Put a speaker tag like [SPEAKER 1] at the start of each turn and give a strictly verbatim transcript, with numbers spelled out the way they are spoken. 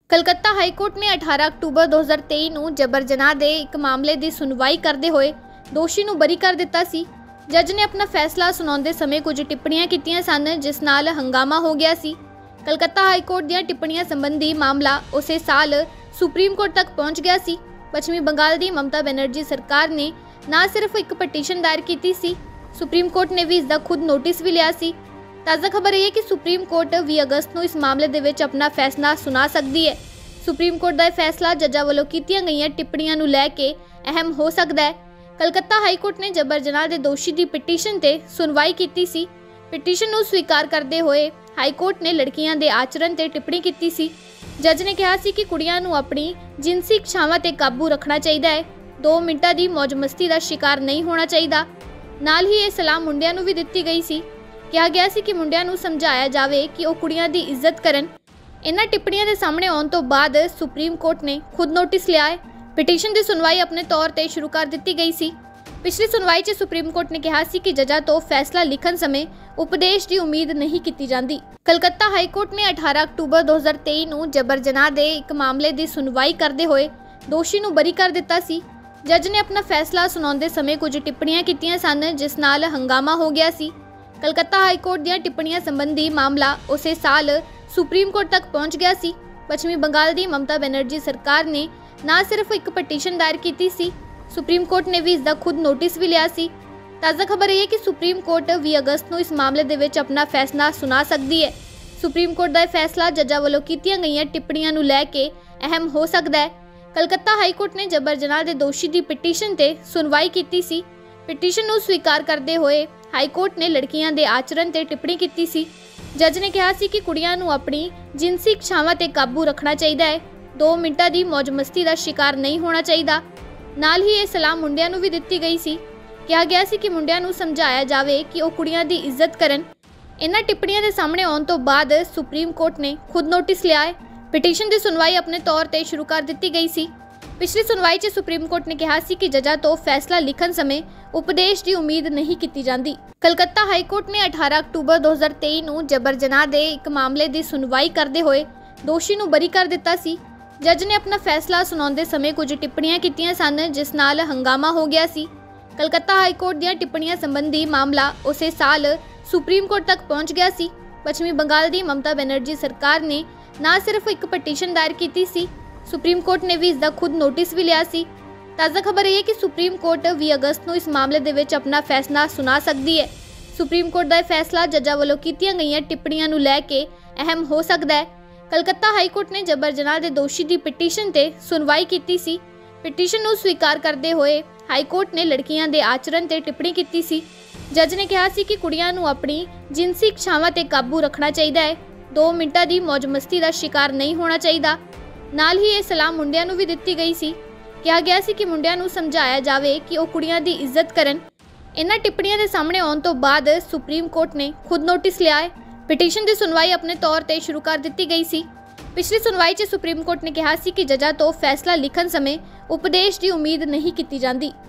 [SPEAKER 1] Calcutta high court ਨੇ ਅਠਾਰਾਂ October ਦੋ ਹਜ਼ਾਰ ਤੇਈ ਨੂੰ ਜਬਰ ਜਨਾਹ ਦੇ ਇੱਕ ਮਾਮਲੇ ਦੀ ਸੁਣਵਾਈ ਕਰਦੇ ਹੋਏ ਦੋਸ਼ੀ ਨੂੰ ਬਰੀ ਕਰ ਦਿੱਤਾ ਸੀ। ਜੱਜ ਨੇ ਆਪਣਾ ਫੈਸਲਾ ਸੁਣਾਉਂਦੇ ਸਮੇਂ ਕੁਝ ਟਿੱਪਣੀਆਂ ਕੀਤੀਆਂ ਸਨ, ਜਿਸ ਨਾਲ ਹੰਗਾਮਾ ਹੋ ਗਿਆ ਸੀ। ਕਲਕੱਤਾ ਹਾਈ ਕੋਰਟ ਦੀਆਂ ਟਿੱਪਣੀਆਂ ਸੰਬੰਧੀ ਮਾਮਲਾ ਉਸੇ ਸਾਲ ਸੁਪਰੀਮ ਕੋਰਟ ਤੱਕ ਪਹੁੰਚ ਗਿਆ ਸੀ। ਪੱਛਮੀ ਬੰਗਾਲ ਦੀ ਮਮਤਾ ਬੈਨਰਜੀ ਸਰਕਾਰ ਨੇ ਨਾ ਸਿਰਫ ਇੱਕ ਪਟੀਸ਼ਨ ਦਾਇਰ ਕੀਤੀ ਸੀ, ਸੁਪਰੀਮ ਕੋਰਟ ਨੇ ਵੀ ਇਸ ਦਾ ਖੁਦ ਨੋਟਿਸ ਵੀ ਲਿਆ ਸੀ। ਤਾਜ਼ਾ ਖਬਰ ਇਹ ਹੈ ਕਿ ਸੁਪਰੀਮ ਕੋਰਟ ਵੀਹ ਅਗਸਤ ਨੂੰ ਇਸ ਮਾਮਲੇ ਦੇ ਵਿੱਚ ਆਪਣਾ ਫੈਸਲਾ ਸੁਣਾ ਸਕਦੀ ਹੈ। ਸੁਪਰੀਮ ਕੋਰਟ ਦਾ ਇਹ ਫੈਸਲਾ ਜੱਜਾਂ ਵੱਲੋਂ ਕੀਤੀਆਂ ਗਈਆਂ ਟਿੱਪਣੀਆਂ ਨੂੰ ਲੈ ਕੇ ਅਹਿਮ ਹੋ ਸਕਦਾ ਹੈ। ਕਲਕੱਤਾ ਹਾਈ ਕੋਰਟ ਨੇ ਜਬਰ ਜਨਾਹ ਦੇ ਦੋਸ਼ੀ ਦੀ ਪਟੀਸ਼ਨ ਤੇ ਸੁਣਵਾਈ ਕੀਤੀ ਸੀ। ਪਟੀਸ਼ਨ ਨੂੰ ਸਵੀਕਾਰ ਕਰਦੇ ਹੋਏ ਹਾਈ ਕੋਰਟ ਨੇ ਲੜਕੀਆਂ ਦੇ ਆਚਰਣ ਤੇ ਟਿੱਪਣੀ ਕੀਤੀ ਸੀ। ਜੱਜ ਨੇ ਕਿਹਾ ਸੀ ਕਿ ਕੁੜੀਆਂ ਨੂੰ ਆਪਣੀ ਜਿਨਸੀ ਇੱਛਾਵਾਂ ਤੇ ਕਾਬੂ ਰੱਖਣਾ ਚਾਹੀਦਾ ਹੈ, ਦੋ ਮਿੰਟਾਂ ਦੀ ਮौज ਮਸਤੀ ਦਾ ਸ਼ਿਕਾਰ ਨਹੀਂ ਹੋਣਾ ਚਾਹੀਦਾ। ਨਾਲ ਹੀ ਇਹ ਸਲਾਹ ਮੁੰਡਿਆਂ ਨੂੰ ਵੀ ਦਿੱਤੀ ਗਈ ਸੀ। ਕਿਹਾ ਗਿਆ ਸੀ ਕਿ ਮੁੰਡਿਆਂ ਨੂੰ ਸਮਝਾਇਆ ਜਾਵੇ ਕਿ ਉਹ ਕੁੜੀਆਂ ਦੀ ਇੱਜ਼ਤ ਕਰਨ। ਇਹਨਾਂ ਟਿੱਪਣੀਆਂ ਦੇ ਸਾਹਮਣੇ ਆਉਣ ਤੋਂ ਬਾਅਦ ਸੁਪਰੀਮ ਕੋਰਟ ਨੇ ਖੁਦ ਨੋਟਿਸ ਲਿਆ ਹੈ। ਪਟੀਸ਼ਨ ਦੀ ਸੁਣਵਾਈ ਆਪਣੇ ਤੌਰ ਤੇ ਸ਼ੁਰੂ ਕਰ ਦਿੱਤੀ ਗਈ ਸੀ। ਪਿਛਲੀ ਸੁਣਵਾਈ 'ਚ ਸੁਪਰੀਮ ਕੋਰਟ ਨੇ ਕਿਹਾ ਸੀ ਕਿ ਜੱਜਾਂ ਤੋਂ ਫੈਸਲਾ ਲਿਖਣ ਸਮੇਂ ਉਪਦੇਸ਼ ਦੀ ਉਮੀਦ ਨਹੀਂ ਕੀਤੀ ਜਾਂਦੀ। ਕਲਕੱਤਾ ਹਾਈ ਕੋਰਟ ਨੇ ਅਠਾਰਾਂ ਅਕਤੂਬਰ ਦੋ ਹਜ਼ਾਰ ਤੇਈ ਨੂੰ ਜਬਰ ਜਨਾਹ ਦੇ ਇੱਕ ਮਾਮਲੇ ਦੀ ਸੁਣਵਾਈ ਕਰਦੇ ਹੋਏ ਦੋਸ਼ੀ ਨੂੰ ਬਰੀ ਕਰ ਦਿੱਤਾ ਸੀ। ਜੱਜ ਨੇ ਆਪਣਾ ਫੈਸਲਾ ਸੁਣਾਉਂਦੇ ਸਮੇਂ ਕੁਝ ਟਿੱਪਣੀਆਂ ਕੀਤੀਆਂ ਸਨ, ਜਿਸ ਨਾਲ ਹੰਗਾਮਾ ਹੋ ਗਿਆ ਸੀ। ਕਲਕੱਤਾ ਹਾਈ ਕੋਰਟ ਦੀਆਂ ਟਿੱਪਣੀਆਂ ਸੰਬੰਧੀ ਮਾਮਲਾ ਉਸੇ ਸਾਲ ਸੁਪਰੀਮ ਕੋਰਟ ਤੱਕ ਪਹੁੰਚ ਗਿਆ ਸੀ। ਪੱਛਮੀ ਬੰਗਾਲ ਦੀ ਮਮਤਾ ਬੈਨਰਜੀ ਸਰਕਾਰ ਨੇ ਨਾ ਸਿਰਫ ਇੱਕ ਪਟੀਸ਼ਨ ਦਾਇਰ ਕੀਤੀ ਸੀ, ਸੁਪਰੀਮ ਕੋਰਟ ਨੇ ਵੀ ਇਸ ਦਾ ਖੁਦ ਨੋਟਿਸ ਵੀ ਲਿਆ ਸੀ। ਤਾਜ਼ਾ ਖਬਰ ਇਹ ਹੈ ਕਿ ਸੁਪਰੀਮ ਕੋਰਟ ਵੀਹ ਅਗਸਤ ਨੂੰ ਇਸ ਮਾਮਲੇ ਦੇ ਵਿੱਚ ਆਪਣਾ ਫੈਸਲਾ ਸੁਣਾ ਸਕਦੀ ਹੈ। ਸੁਪਰੀਮ ਕੋਰਟ ਦਾ ਇਹ ਫੈਸਲਾ ਜੱਜਾਂ ਵੱਲੋਂ ਕੀਤੀਆਂ ਗਈਆਂ ਟਿੱਪਣੀਆਂ ਨੂੰ ਲੈ ਕੇ ਅਹਿਮ ਹੋ ਸਕਦਾ ਹੈ। ਕਲਕੱਤਾ ਹਾਈ ਕੋਰਟ ਨੇ ਜਬਰ ਜਨਾਹ ਦੇ ਦੋਸ਼ੀ ਦੀ ਪਟੀਸ਼ਨ ਤੇ ਸੁਣਵਾਈ ਕੀਤੀ ਸੀ। ਪਟੀਸ਼ਨ ਨੂੰ ਸਵੀਕਾਰ ਕਰਦੇ ਹੋਏ ਹਾਈ ਕੋਰਟ ਨੇ ਲੜਕੀਆਂ ਦੇ ਆਚਰਣ ਤੇ ਟਿੱਪਣੀ ਕੀਤੀ ਸੀ। ਜੱਜ ਨੇ ਕਿਹਾ ਸੀ ਕਿ ਕੁੜੀਆਂ ਨੂੰ ਆਪਣੀ ਜਿਨਸੀ ਇੱਛਾਵਾਂ ਤੇ ਕਾਬੂ ਰੱਖਣਾ ਚਾਹੀਦਾ ਹੈ, ਦੋ ਮਿੰਟਾਂ ਦੀ ਮौज ਮਸਤੀ ਦਾ ਸ਼ਿਕਾਰ ਨਹੀਂ ਹੋਣਾ ਚਾਹੀਦਾ। ਨਾਲ ਹੀ ਇਹ ਸਲਾਹ ਮੁੰਡਿਆਂ ਨੂੰ ਵੀ ਦਿੱਤੀ ਗਈ ਸੀ। ਕਿਹਾ ਗਿਆ ਸੀ ਕਿ ਮੁੰਡਿਆਂ ਨੂੰ ਸਮਝਾਇਆ ਜਾਵੇ ਕਿ ਉਹ ਕੁੜੀਆਂ ਦੀ ਇੱਜ਼ਤ ਕਰਨ। ਇਹਨਾਂ ਟਿੱਪਣੀਆਂ ਦੇ ਸਾਹਮਣੇ ਆਉਣ ਤੋਂ ਬਾਅਦ ਸੁਪਰੀਮ ਕੋਰਟ ਨੇ ਖੁਦ ਨੋਟਿਸ ਲਿਆ ਹੈ। ਪਟੀਸ਼ਨ ਦੀ ਸੁਣਵਾਈ ਆਪਣੇ ਤੌਰ ਤੇ ਸ਼ੁਰੂ ਕਰ ਦਿੱਤੀ ਗਈ ਸੀ। ਪਿਛਲੀ ਸੁਣਵਾਈ 'ਚ ਸੁਪਰੀਮ ਕੋਰਟ ਨੇ ਕਿਹਾ ਸੀ ਕਿ ਜੱਜਾਂ ਤੋਂ ਫੈਸਲਾ ਲਿਖਣ ਸਮੇਂ ਉਪਦੇਸ਼ ਦੀ ਉਮੀਦ ਨਹੀਂ ਕੀਤੀ ਜਾਂਦੀ। ਕਲਕੱਤਾ ਹਾਈ ਕੋਰਟ ਨੇ ਅਠਾਰਾਂ ਅਕਤੂਬਰ ਦੋ ਹਜ਼ਾਰ ਤੇਈ ਨੂੰ ਜਬਰ ਜਨਾਹ ਦੇ ਇੱਕ ਮਾਮਲੇ ਦੀ ਸੁਣਵਾਈ ਕਰਦੇ ਹੋਏ ਦੋਸ਼ੀ ਨੂੰ ਬਰੀ ਕਰ ਦਿੱਤਾ ਸੀ। ਜੱਜ ਨੇ ਆਪਣਾ ਫੈਸਲਾ ਸੁਣਾਉਂਦੇ ਸਮੇਂ ਕੁਝ ਟਿੱਪਣੀਆਂ ਕੀਤੀਆਂ ਸਨ, ਜਿਸ ਨਾਲ ਹੰਗਾਮਾ ਹੋ ਗਿਆ ਸੀ। ਕਲਕੱਤਾ ਹਾਈ ਕੋਰਟ ਦੀਆਂ ਟਿੱਪਣੀਆਂ ਸੰਬੰਧੀ ਮਾਮਲਾ ਉਸੇ ਸਾਲ ਸੁਪਰੀਮ ਕੋਰਟ ਤੱਕ ਪਹੁੰਚ ਗਿਆ ਸੀ। ਪੱਛਮੀ ਬੰਗਾਲ ਦੀ ਮਮਤਾ ਬੈਨਰਜੀ ਸਰਕਾਰ ਨੇ ਨਾ ਸਿਰਫ ਇੱਕ ਪਟੀਸ਼ਨ ਦਾਇਰ ਕੀਤੀ ਸੀ, ਸੁਪਰੀਮ ਕੋਰਟ ਨੇ ਵੀ ਇਸ ਦਾ ਖੁਦ ਨੋਟਿਸ ਵੀ ਲਿਆ ਸੀ। ਤਾਜ਼ਾ ਖਬਰ ਇਹ ਹੈ ਕਿ ਸੁਪਰੀਮ ਕੋਰਟ ਵੀਹ ਅਗਸਤ ਨੂੰ ਇਸ ਮਾਮਲੇ ਦੇ ਵਿੱਚ ਆਪਣਾ ਫੈਸਲਾ ਸੁਣਾ ਸਕਦੀ ਹੈ। ਸੁਪਰੀਮ ਕੋਰਟ ਦਾ ਇਹ ਫੈਸਲਾ ਜੱਜਾਂ ਵੱਲੋਂ ਕੀਤੀਆਂ ਗਈਆਂ ਟਿੱਪਣੀਆਂ ਨੂੰ ਲੈ ਕੇ ਅਹਿਮ ਹੋ ਸਕਦਾ ਹੈ। ਕਲਕੱਤਾ ਹਾਈ ਕੋਰਟ ਨੇ ਜਬਰ ਜਨਾਹ ਦੇ ਦੋਸ਼ੀ ਦੀ ਪਟੀਸ਼ਨ ਤੇ ਸੁਣਵਾਈ ਕੀਤੀ ਸੀ। ਪਟੀਸ਼ਨ ਨੂੰ ਸਵੀਕਾਰ ਕਰਦੇ ਹੋਏ ਹਾਈ ਕੋਰਟ ਨੇ ਲੜਕੀਆਂ ਦੇ ਆਚਰਣ ਤੇ ਟਿੱਪਣੀ ਕੀਤੀ ਸੀ। ਜੱਜ ਨੇ ਕਿਹਾ ਸੀ ਕਿ ਕੁੜੀਆਂ ਨੂੰ ਆਪਣੀ ਜਿਨਸੀ ਇੱਛਾਵਾਂ ਤੇ ਕਾਬੂ ਰੱਖਣਾ ਚਾਹੀਦਾ ਹੈ, ਦੋ ਮਿੰਟਾਂ ਦੀ ਮौज ਮਸਤੀ ਦਾ ਸ਼ਿਕਾਰ ਨਹੀਂ ਹੋਣਾ ਚਾਹੀਦਾ। ਨਾਲ ਹੀ ਇਹ ਸਲਾਹ ਮੁੰਡਿਆਂ ਨੂੰ ਵੀ ਦਿੱਤੀ ਗਈ ਸੀ। ਕਿਹਾ ਗਿਆ ਸੀ ਕਿ ਮੁੰਡਿਆਂ ਨੂੰ ਸਮਝਾਇਆ ਜਾਵੇ ਕਿ ਉਹ ਕੁੜੀਆਂ ਦੀ ਇੱਜ਼ਤ ਕਰਨ। ਇਹਨਾਂ ਟਿੱਪਣੀਆਂ ਦੇ ਸਾਹਮਣੇ ਆਉਣ ਤੋਂ ਬਾਅਦ ਸੁਪਰੀਮ ਕੋਰਟ ਨੇ ਖੁਦ ਨੋਟਿਸ ਲਿਆ ਹੈ। ਪਟੀਸ਼ਨ ਦੀ ਸੁਣਵਾਈ ਆਪਣੇ ਤੌਰ ਤੇ ਸ਼ੁਰੂ ਕਰ ਦਿੱਤੀ ਗਈ ਸੀ। ਪਿਛਲੀ ਸੁਣਵਾਈ 'ਚ ਸੁਪਰੀਮ ਕੋਰਟ ਨੇ ਕਿਹਾ ਸੀ ਕਿ ਜੱਜਾਂ ਤੋਂ ਫੈਸਲਾ ਲਿਖਣ ਸਮੇਂ ਉਪਦੇਸ਼ ਦੀ ਉਮੀਦ ਨਹੀਂ ਕੀਤੀ ਜਾਂਦੀ।